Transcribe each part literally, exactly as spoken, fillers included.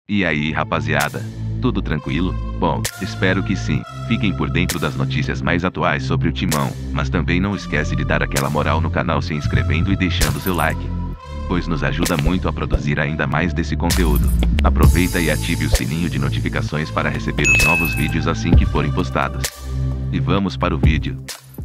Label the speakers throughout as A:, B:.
A: E aí, rapaziada? Tudo tranquilo? Bom, espero que sim. Fiquem por dentro das notícias mais atuais sobre o Timão, mas também não esquece de dar aquela moral no canal se inscrevendo e deixando seu like, pois nos ajuda muito a produzir ainda mais desse conteúdo. Aproveita e ative o sininho de notificações para receber os novos vídeos assim que forem postados. E vamos para o vídeo.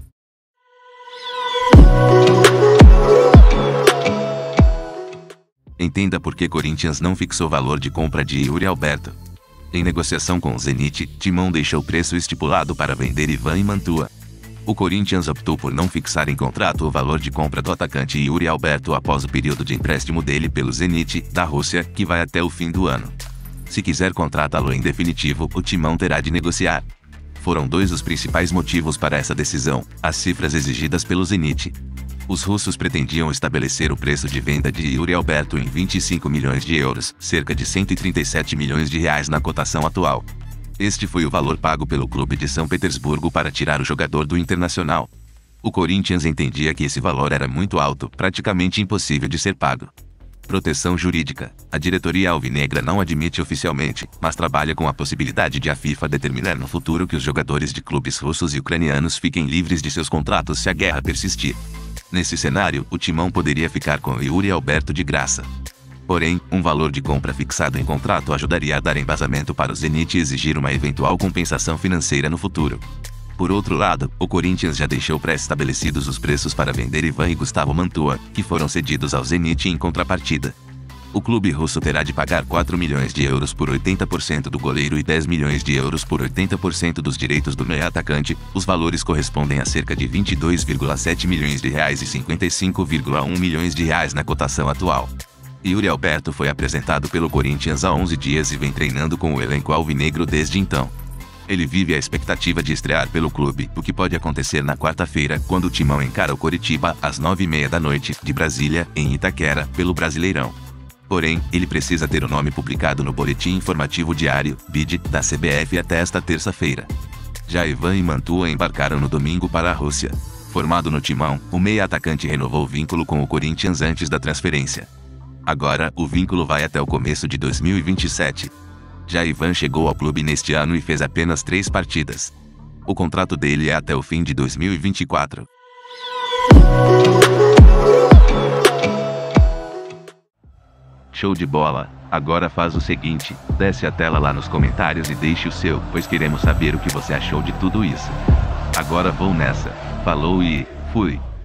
A: Entenda por que Corinthians não fixou valor de compra de Yuri Alberto. Em negociação com o Zenit, Timão deixou o preço estipulado para vender Ivan e Mantua. O Corinthians optou por não fixar em contrato o valor de compra do atacante Yuri Alberto após o período de empréstimo dele pelo Zenit, da Rússia, que vai até o fim do ano. Se quiser contratá-lo em definitivo, o Timão terá de negociar. Foram dois os principais motivos para essa decisão: as cifras exigidas pelo Zenit. Os russos pretendiam estabelecer o preço de venda de Yuri Alberto em vinte e cinco milhões de euros, cerca de cento e trinta e sete milhões de reais na cotação atual. Este foi o valor pago pelo clube de São Petersburgo para tirar o jogador do Internacional. O Corinthians entendia que esse valor era muito alto, praticamente impossível de ser pago. Proteção jurídica. A diretoria alvinegra não admite oficialmente, mas trabalha com a possibilidade de a FIFA determinar no futuro que os jogadores de clubes russos e ucranianos fiquem livres de seus contratos se a guerra persistir. Nesse cenário, o Timão poderia ficar com Yuri Alberto de graça. Porém, um valor de compra fixado em contrato ajudaria a dar embasamento para o Zenit exigir uma eventual compensação financeira no futuro. Por outro lado, o Corinthians já deixou pré-estabelecidos os preços para vender Ivan e Gustavo Mantua, que foram cedidos ao Zenit em contrapartida. O clube russo terá de pagar quatro milhões de euros por oitenta por cento do goleiro e dez milhões de euros por oitenta por cento dos direitos do meio-atacante. Os valores correspondem a cerca de vinte e dois vírgula sete milhões de reais e cinquenta e cinco vírgula um milhões de reais na cotação atual. Yuri Alberto foi apresentado pelo Corinthians há onze dias e vem treinando com o elenco alvinegro desde então. Ele vive a expectativa de estrear pelo clube, o que pode acontecer na quarta-feira, quando o Timão encara o Coritiba, às nove e meia da noite, de Brasília, em Itaquera, pelo Brasileirão. Porém, ele precisa ter o nome publicado no Boletim Informativo Diário, B I D, da C B F até esta terça-feira. Já Ivan e Mantua embarcaram no domingo para a Rússia. Formado no Timão, o meia-atacante renovou o vínculo com o Corinthians antes da transferência. Agora, o vínculo vai até o começo de dois mil e vinte e sete. Já Ivan chegou ao clube neste ano e fez apenas três partidas. O contrato dele é até o fim de dois mil e vinte e quatro. Show de bola! Agora faz o seguinte, desce a tela lá nos comentários e deixe o seu, pois queremos saber o que você achou de tudo isso. Agora vou nessa. Falou e fui!